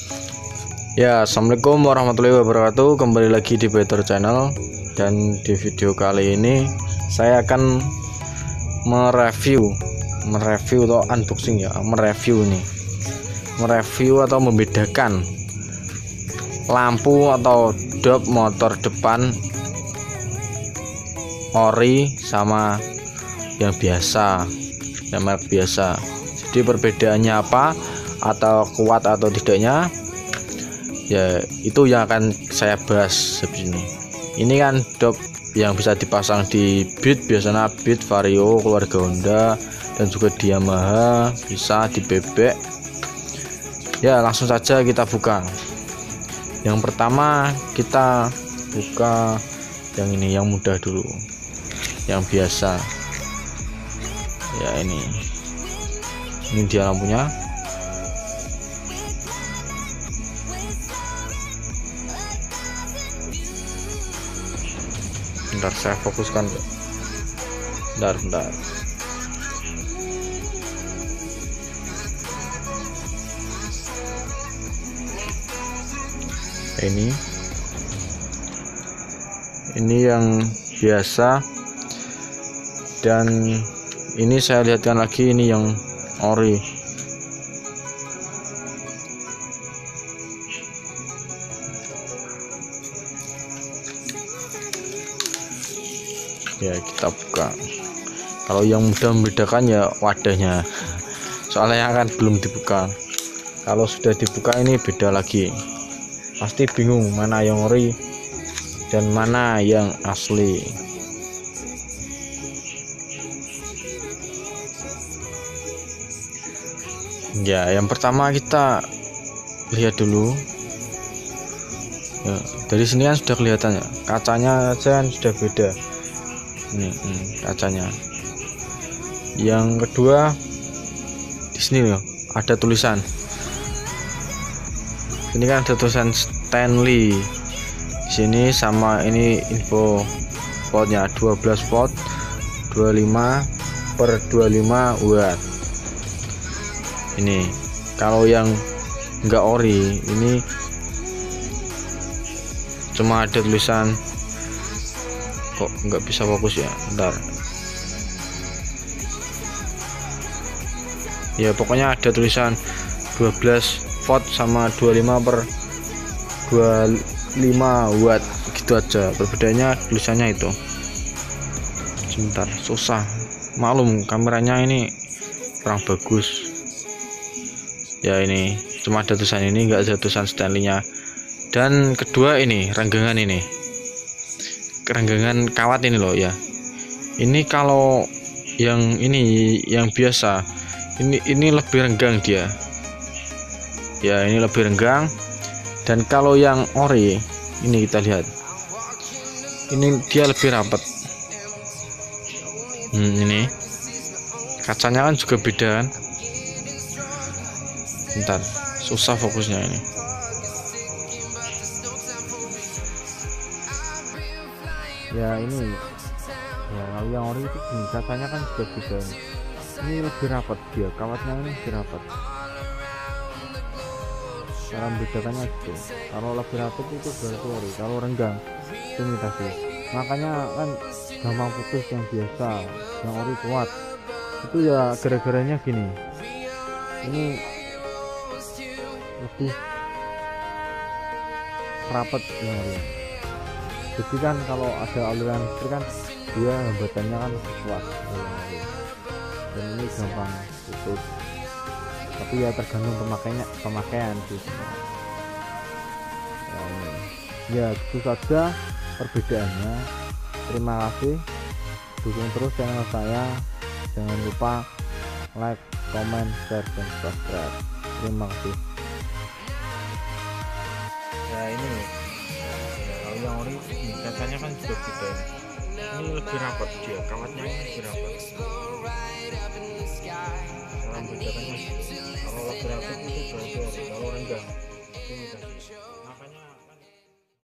Ya, assalamualaikum warahmatullahi wabarakatuh. Kembali lagi di Better Channel. Dan di video kali ini saya akan mereview atau unboxing ya, mereview atau membedakan lampu atau dop motor depan ori sama yang biasa, yang merek biasa. Jadi perbedaannya apa, atau kuat atau tidaknya, ya itu yang akan saya bahas habis ini. Ini kan dop yang bisa dipasang di Beat, biasanya Beat, Vario, keluarga Honda, dan juga di Yamaha, bisa di Bebek. Ya, langsung saja kita buka. Yang pertama kita buka yang ini, yang mudah dulu, yang biasa. Ya, ini dia lampunya. Bentar, saya fokuskan. Bentar. Ini yang biasa, dan ini saya lihatkan lagi, ini yang ori. Ya, kita buka. Kalau yang mudah membedakan ya wadahnya, soalnya kan belum dibuka. Kalau sudah dibuka ini beda lagi, pasti bingung mana yang ori dan mana yang asli. Ya, yang pertama kita lihat dulu ya, dari sini kan sudah kelihatan ya, kacanya aja kan sudah beda. Ini kacanya. Yang kedua, di sini loh ada tulisan. Ini kan ada tulisan Stanley di sini, sama ini info voltnya 12 volt 25/25 watt. Ini kalau yang enggak ori, ini cuma ada tulisan, kok nggak bisa fokus ya, bentar ya, pokoknya ada tulisan 12 volt sama 25/25 watt gitu aja. Perbedaannya tulisannya itu. Sebentar, susah, maklum kameranya ini kurang bagus ya. Ini cuma ada tulisan, ini nggak ada tulisan Stanley-nya. Dan kedua, ini renggangan, ini kerenggangan kawat ini loh ya. Ini kalau yang ini yang biasa, ini lebih renggang dia ya, ini lebih renggang. Dan kalau yang ori ini kita lihat, ini dia lebih rapat. Ini kacanya kan juga beda kan. Bentar, susah fokusnya ini. Ya, ini ya, kalau yang ori itu gini, kacanya kan juga beda. Ini lebih rapat dia, kawatnya ini lebih rapat. Cara membedakannya itu, kalau lebih rapat itu berarti ori, kalau renggang itu imitasi. Makanya kan gampang putus yang biasa, yang ori kuat. Itu ya gara-garanya gini, ini lebih rapat yang ori. Jadi kan kalau ada aliran listrik kan dia hambatannya kan kuat, dan ini gampang putus. Tapi ya tergantung pemakaian sih. Ya, ini ya itu saja perbedaannya. Terima kasih, dukung terus channel saya, jangan lupa like, comment, share, dan subscribe. Terima kasih. Ya, ini kalau yang ori kacanya kan juga beda. Ini lebih rapat dia, kawatnya ini lebih rapat. Cara membedakannya, kalau lebih rapat itu berarti ori, kalau renggang itu